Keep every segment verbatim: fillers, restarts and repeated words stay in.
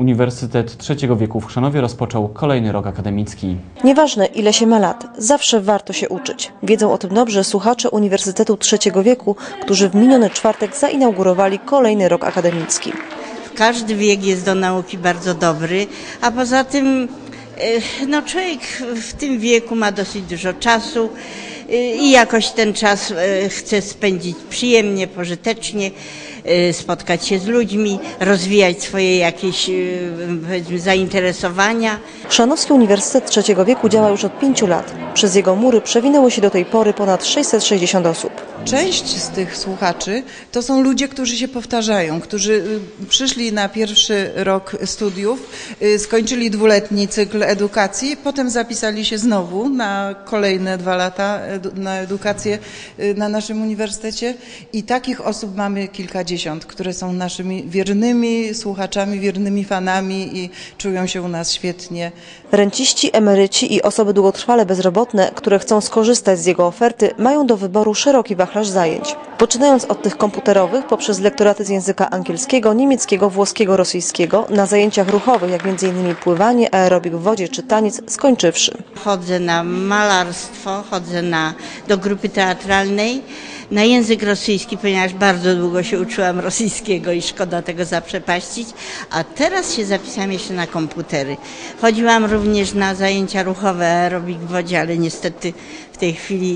Uniwersytet Trzeciego Wieku w Chrzanowie rozpoczął kolejny rok akademicki. Nieważne, ile się ma lat, zawsze warto się uczyć. Wiedzą o tym dobrze słuchacze Uniwersytetu Trzeciego Wieku, którzy w miniony czwartek zainaugurowali kolejny rok akademicki. Każdy wiek jest do nauki bardzo dobry, a poza tym no, człowiek w tym wieku ma dosyć dużo czasu i jakoś ten czas chce spędzić przyjemnie, pożytecznie, spotkać się z ludźmi, rozwijać swoje jakieś, powiedzmy, zainteresowania. Chrzanowski Uniwersytet Trzeciego Wieku działa już od pięciu lat. Przez jego mury przewinęło się do tej pory ponad sześćset sześćdziesiąt osób. Część z tych słuchaczy to są ludzie, którzy się powtarzają, którzy przyszli na pierwszy rok studiów, skończyli dwuletni cykl edukacji, potem zapisali się znowu na kolejne dwa lata na edukację na naszym uniwersytecie i takich osób mamy kilkadziesiąt, które są naszymi wiernymi słuchaczami, wiernymi fanami i czują się u nas świetnie. Renciści, emeryci i osoby długotrwale bezrobotne, które chcą skorzystać z jego oferty, mają do wyboru szeroki wachlarz zajęć. Poczynając od tych komputerowych, poprzez lektoraty z języka angielskiego, niemieckiego, włoskiego, rosyjskiego, na zajęciach ruchowych, jak między innymi pływanie, aerobik w wodzie czy taniec, skończywszy. Chodzę na malarstwo, chodzę na, do grupy teatralnej, na język rosyjski, ponieważ bardzo długo się uczyłam rosyjskiego i szkoda tego zaprzepaścić, a teraz się zapisałam jeszcze na komputery. Chodziłam również na zajęcia ruchowe, aerobik w wodzie, ale niestety w tej chwili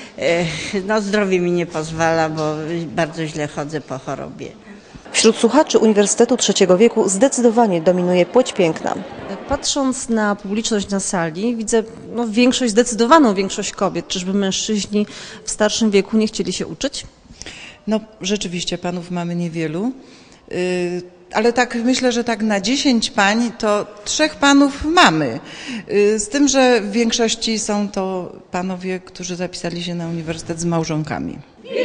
no, zdrowie mi nie pozwala, bo bardzo źle chodzę po chorobie. Wśród słuchaczy Uniwersytetu Trzeciego Wieku zdecydowanie dominuje płeć piękna. Patrząc na publiczność na sali, widzę no, większość, zdecydowaną większość kobiet. Czyżby mężczyźni w starszym wieku nie chcieli się uczyć? No rzeczywiście panów mamy niewielu, yy, ale tak myślę, że tak na dziesięć pań to trzech panów mamy. Yy, z tym, że w większości są to panowie, którzy zapisali się na uniwersytet z małżonkami.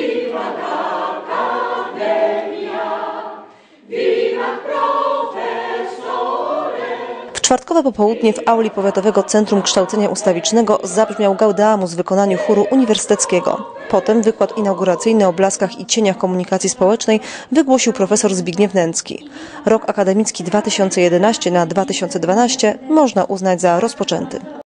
W czwartkowe popołudnie w auli Powiatowego Centrum Kształcenia Ustawicznego zabrzmiał Gaudeamus w wykonaniu chóru uniwersyteckiego. Potem wykład inauguracyjny o blaskach i cieniach komunikacji społecznej wygłosił profesor Zbigniew Nęcki. Rok akademicki dwa tysiące jedenasty na dwa tysiące dwanaście można uznać za rozpoczęty.